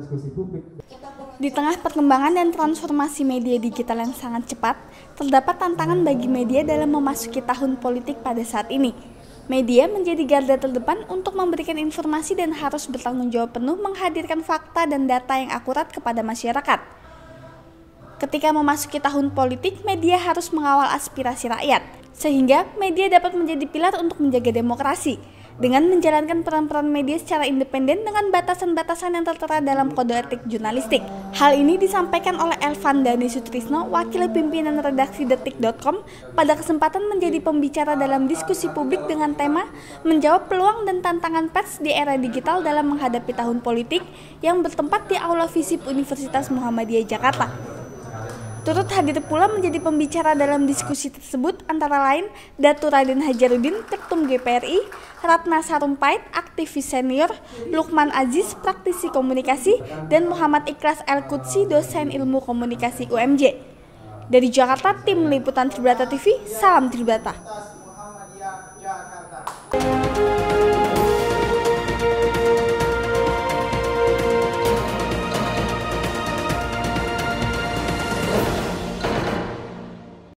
diskusi publik. Di tengah perkembangan dan transformasi media digital yang sangat cepat, terdapat tantangan bagi media dalam memasuki tahun politik pada saat ini. Media menjadi garda terdepan untuk memberikan informasi dan harus bertanggung jawab penuh menghadirkan fakta dan data yang akurat kepada masyarakat. Ketika memasuki tahun politik, media harus mengawal aspirasi rakyat, sehingga media dapat menjadi pilar untuk menjaga demokrasi, dengan menjalankan peran-peran media secara independen dengan batasan-batasan yang tertera dalam kode etik jurnalistik. Hal ini disampaikan oleh Elvan Dhani Sutrisno, wakil pimpinan redaksi Detik.com, pada kesempatan menjadi pembicara dalam diskusi publik dengan tema menjawab peluang dan tantangan pers di era digital dalam menghadapi tahun politik yang bertempat di Aula Visip Universitas Muhammadiyah Jakarta. Turut hadir pula menjadi pembicara dalam diskusi tersebut antara lain Datu Raden Hajarudin, Ketum GPRI, Ratna Sarumpait, aktivis senior, Lukman Aziz, praktisi komunikasi, dan Muhammad Ikhlas El-Qudsi, dosen ilmu komunikasi UMJ. Dari Jakarta, tim liputan Tribrata TV, salam Tribrata.